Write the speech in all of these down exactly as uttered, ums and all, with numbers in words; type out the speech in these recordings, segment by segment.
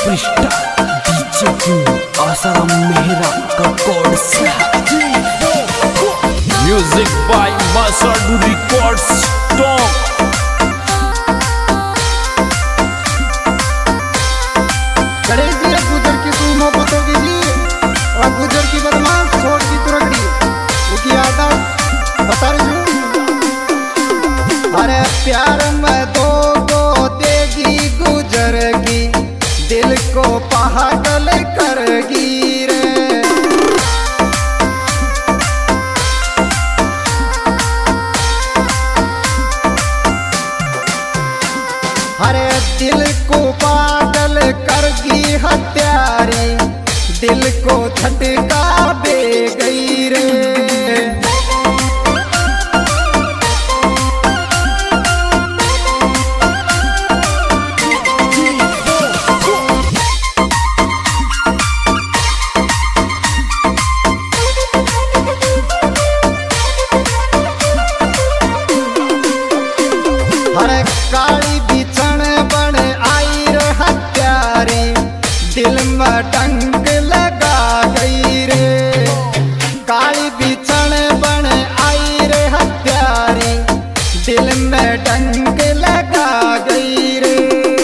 Superstar DJ Q Asaram Mehra का कोड से music by Masadu records top. गुजर की तू मोहब्बत होगी जी और गुजर की बदमाश छोड़ की तुरगड़ी उसकी आदत बता रही हूँ। अरे प्यार में दो को देगी गुजर की दिल को पागल करगी रे। अरे दिल को पागल करगी हत्यारी दिल को झटका दे गई रे। अरे काली बिछण बन आई रे हत्यारी दिल में डंक लगा गई रे। काली बिछण बन आई रे हत्यारी दिल में डंक लगा गई रे।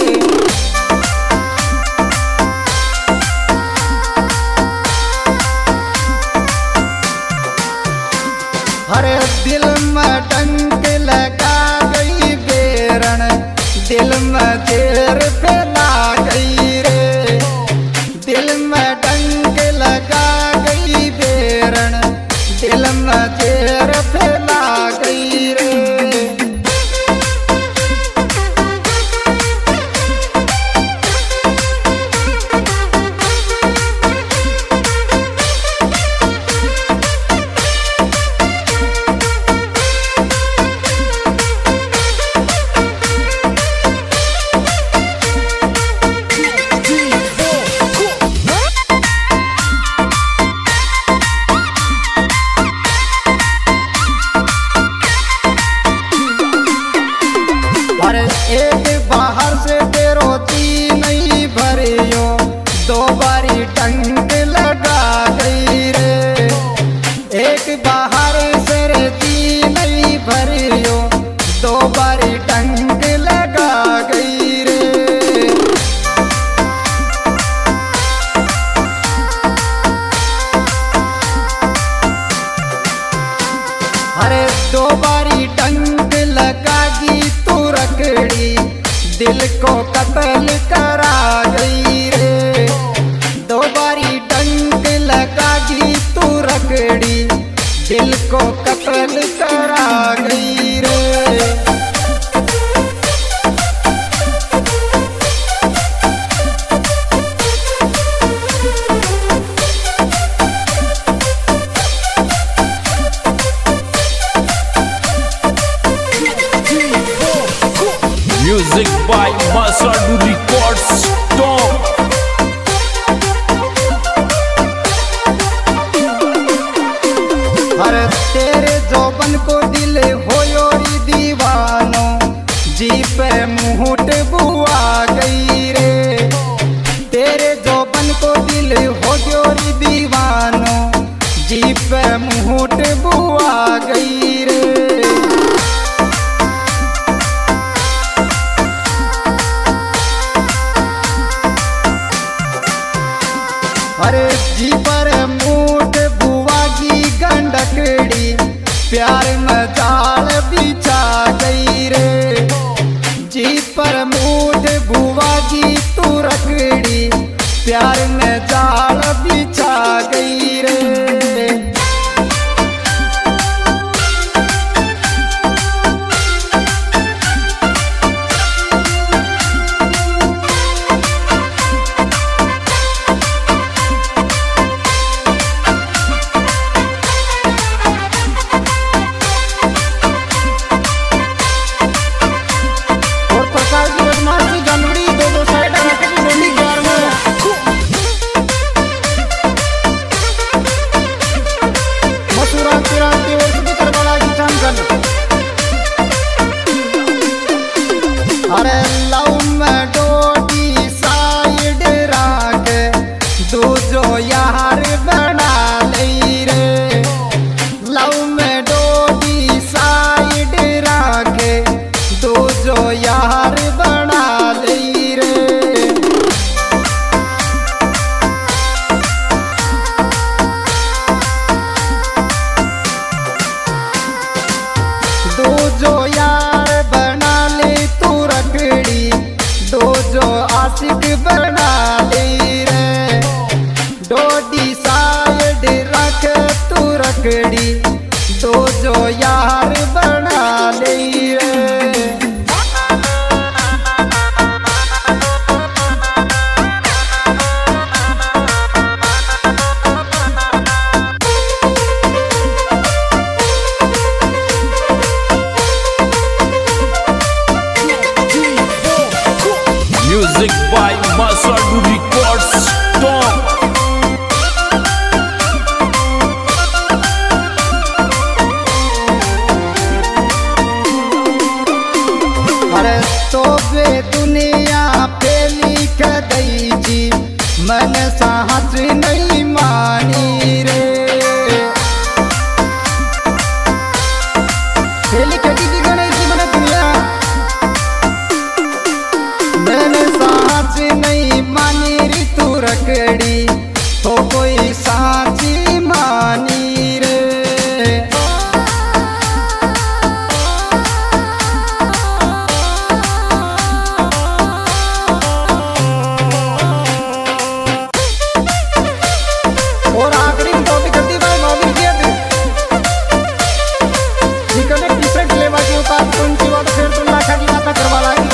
अरे दिल में डंक लगा गई बेरन दिल में देर फैला गई रे। दिल में डंक लगा गई बेरन दिल में देर फैला गई रे। एक बाहर से तेरो ती नहीं भरियो दो बारी डंक लगा गई रे। एक बाहर से रे ती नहीं भरियो दो बारी डंक लगा गई रे। अरे दो बारी डंक लगागी तू रखड़ी दिल को कत्ल करा गई रे। दो बारी डंक लगागी तू रखड़ी दिल को कत्ल करा गई रे। Music by Masadu records top. अरे तेरे जोबन को दिल होयो री दीवानो जी पे मुहूट बुआ गई रे। तेरे जोबन को दिल होयो री दीवानो जी पे मुहूट बुआ गई रे। अरे जी पर मूठ बुआगी गंडकड़ी प्यार में जाल बिछा गई रे। जी पर मूठ बुआगी तू रखड़ी प्यार में जाल बिछा गई रे। Music by Masadu Records. Top. अरे तो बे दुनिया पे लिख गई जी मन साहस नहीं मानी रे। लिख दी गणेश जी मन दुनिया मैंने साहस नहीं मानी री तू रखड़ी तो कोई साची मानी रे। और आखिरी में तो भी करती भाई नौवीं की है जिकने डिफरेंट लेवल के ऊपर तुम की बात फिर तुम लाखा की बात करवा लाएगी।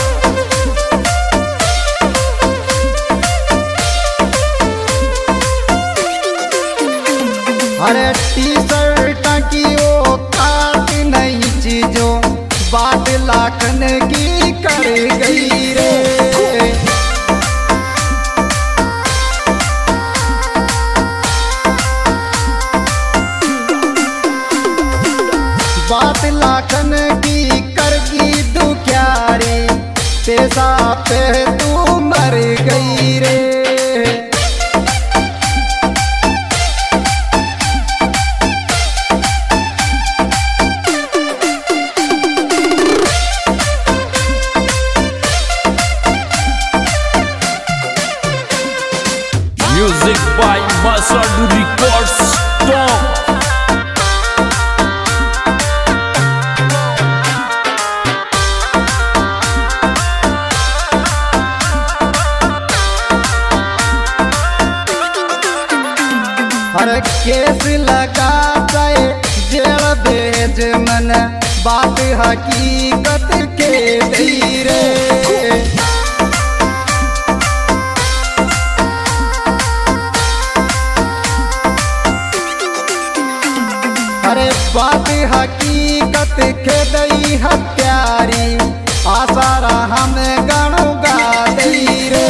अरे टी शर्ट की ओ काट नहीं चीजों बात लाखन की कर गई रे। बात लाखन की करगी दुख्यारी तेजा पे तू मर गई रे। Music by Masadu Records. Top. हर केस लगा जाए जेल भेज मन बात हकीकत के धीरे। अरे बात हकीकत के दई हत्यारी आसारा हम गणों गा दई रे।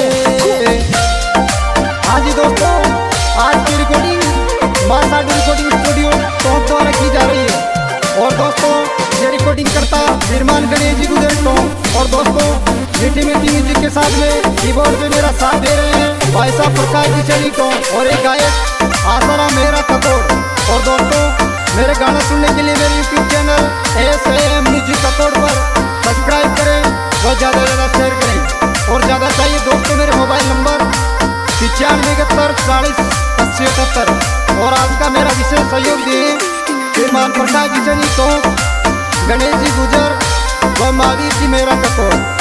हाँ जी दोस्तों आज की recording Masadu recording studio top द्वारा की जा रही है। और दोस्तों ये रिकॉर्डिंग करता निर्माण गणेश जी गुजर टॉप। और दोस्तों मीठी मीठी म्यूजिक के साथ में कीबोर्ड पे मेरा साथ दे रहे हैं भाई साहब प्रकाश जी चली टॉप और एक गायक आसारा मेहरा कतोड़। और दोस्तों मेरे गाना सुनने के लिए मेरे YouTube channel S M music Katod पर सब्सक्राइब करें और ज़्यादा से ज़्यादा शेयर करें। और ज़्यादा चाहिए दोस्तों मेरे मोबाइल नंबर पिचानवे इकहत्तर चालीस अस्सी इकहत्तर। और आज का मेरा विशेष सहयोग दिए श्रीमान प्रकाश जी चनी तो गणेश जी गुजर व महावीर जी मेरा कतोड़।